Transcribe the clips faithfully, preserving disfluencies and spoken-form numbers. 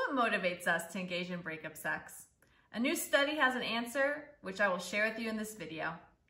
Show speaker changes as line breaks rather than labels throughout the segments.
what motivates us to engage in breakup sex? A new study has an answer, which I will share with you in this video.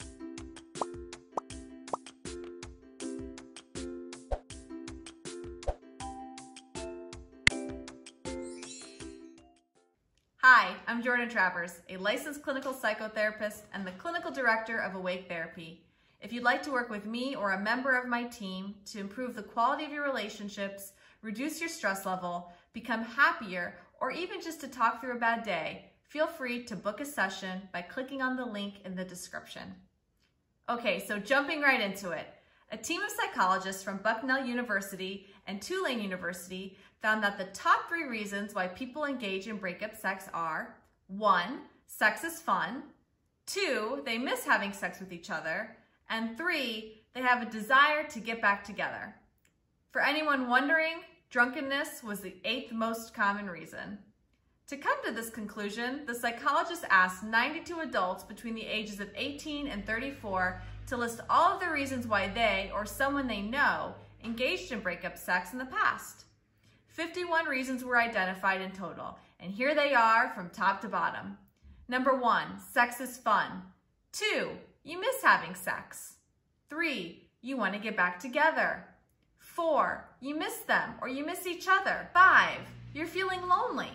Hi, I'm Jordan Travers, a licensed clinical psychotherapist and the clinical director of Awake Therapy. If you'd like to work with me or a member of my team to improve the quality of your relationships, reduce your stress level, become happier, or even just to talk through a bad day, feel free to book a session by clicking on the link in the description. Okay, so jumping right into it. A team of psychologists from Bucknell University and Tulane University found that the top three reasons why people engage in breakup sex are: one, sex is fun; two, they miss having sex with each other; and three, they have a desire to get back together. For anyone wondering, drunkenness was the eighth most common reason. To come to this conclusion, the psychologist asked ninety-two adults between the ages of eighteen and thirty-four to list all of the reasons why they or someone they know engaged in breakup sex in the past. fifty-one reasons were identified in total, and here they are from top to bottom. Number one, sex is fun. Two, you miss having sex. Three, you want to get back together. Four, you miss them or you miss each other. Five, you're feeling lonely.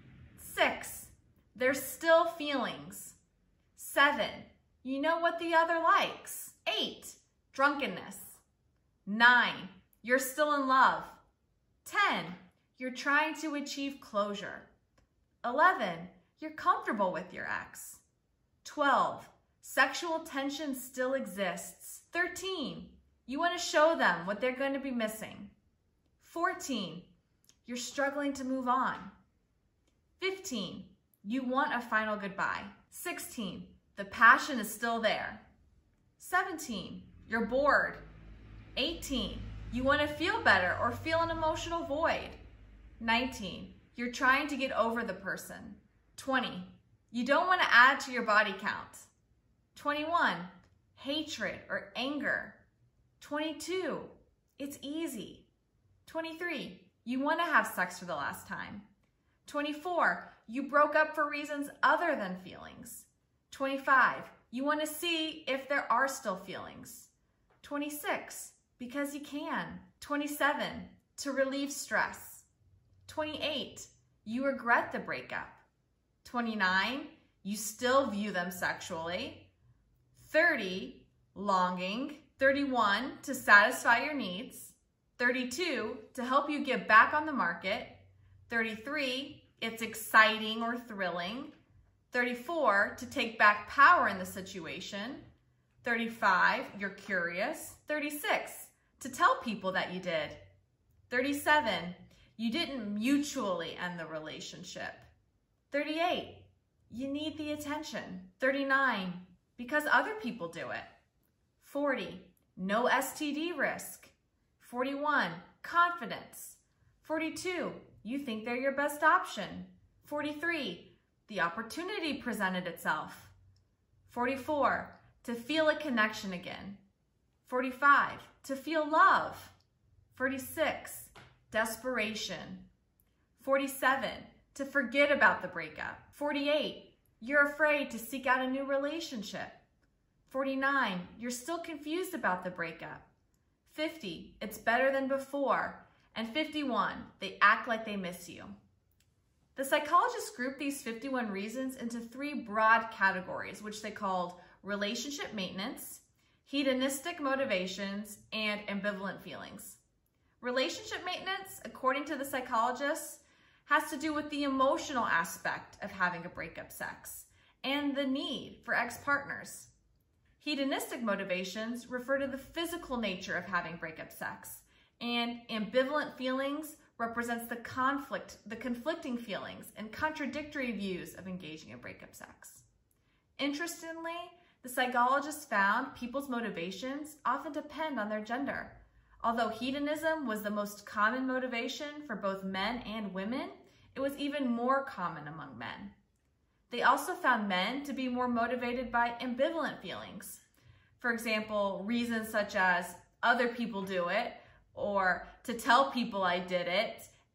Six, there's still feelings. Seven, you know what the other likes. Eight, drunkenness. Nine, you're still in love. Ten, you're trying to achieve closure. Eleven, you're comfortable with your ex. Twelve, sexual tension still exists. Thirteen, you want to show them what they're going to be missing. Fourteen, you're struggling to move on. Fifteen, you want a final goodbye. Sixteen, the passion is still there. Seventeen, you're bored. Eighteen, you want to feel better or feel an emotional void. Nineteen, you're trying to get over the person. Twenty, you don't want to add to your body count. Twenty-one, hatred or anger. Twenty-two, it's easy. Twenty-three, you want to have sex for the last time. Twenty-four, you broke up for reasons other than feelings. Twenty-five, you want to see if there are still feelings. Twenty-six, because you can. Twenty-seven, to relieve stress. Twenty-eight, you regret the breakup. Twenty-nine, you still view them sexually. Thirty, longing. Thirty-one, to satisfy your needs. Thirty-two, to help you get back on the market. Thirty-three, it's exciting or thrilling. Thirty-four, to take back power in the situation. Thirty-five, you're curious. Thirty-six, to tell people that you did. Thirty-seven, you didn't mutually end the relationship. Thirty-eight, you need the attention. Thirty-nine, because other people do it. Forty, no S T D risk. Forty-one, confidence. Forty-two, you think they're your best option. Forty-three, the opportunity presented itself. Forty-four, to feel a connection again. Forty-five, to feel love. Forty-six, desperation. Forty-seven, to forget about the breakup. Forty-eight, you're afraid to seek out a new relationship. Forty-nine, you're still confused about the breakup. Fifty, it's better than before. And fifty-one, they act like they miss you. The psychologists grouped these fifty-one reasons into three broad categories, which they called relationship maintenance, hedonistic motivations, and ambivalent feelings. Relationship maintenance, according to the psychologists, has to do with the emotional aspect of having a breakup sex and the need for ex-partners. Hedonistic motivations refer to the physical nature of having breakup sex, and ambivalent feelings represents the conflict, the conflicting feelings and contradictory views of engaging in breakup sex. Interestingly, the psychologists found people's motivations often depend on their gender. Although hedonism was the most common motivation for both men and women, it was even more common among men. They also found men to be more motivated by ambivalent feelings. For example, reasons such as other people do it, or to tell people I did it,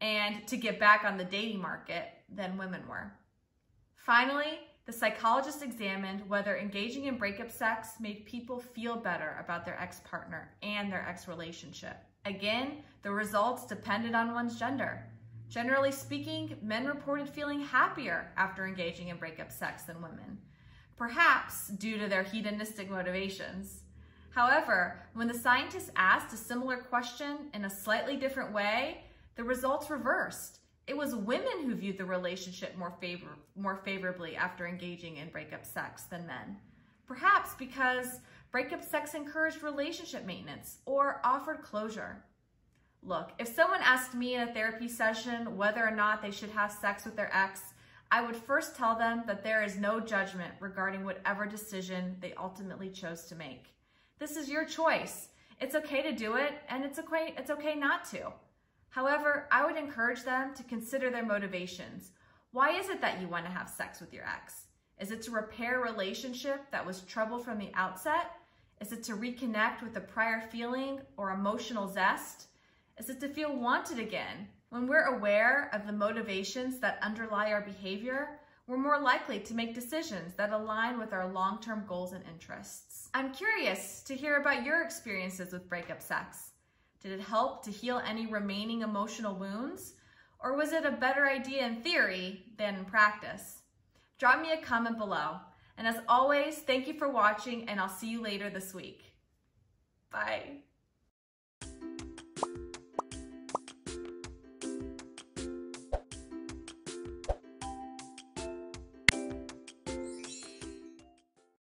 and to get back on the dating market than women were. Finally, the psychologist examined whether engaging in breakup sex made people feel better about their ex-partner and their ex-relationship. Again, the results depended on one's gender. Generally speaking, men reported feeling happier after engaging in breakup sex than women, perhaps due to their hedonistic motivations. However, when the scientists asked a similar question in a slightly different way, the results reversed. It was women who viewed the relationship more, favor more favorably after engaging in breakup sex than men. Perhaps because breakup sex encouraged relationship maintenance or offered closure. Look, if someone asked me in a therapy session whether or not they should have sex with their ex, I would first tell them that there is no judgment regarding whatever decision they ultimately chose to make. This is your choice. It's okay to do it, and it's okay, it's okay not to. However, I would encourage them to consider their motivations. Why is it that you want to have sex with your ex? Is it to repair a relationship that was troubled from the outset? Is it to reconnect with a prior feeling or emotional zest? Is it to feel wanted again? When we're aware of the motivations that underlie our behavior, we're more likely to make decisions that align with our long-term goals and interests. I'm curious to hear about your experiences with breakup sex. Did it help to heal any remaining emotional wounds? Or was it a better idea in theory than in practice? Drop me a comment below. And as always, thank you for watching, and I'll see you later this week. Bye.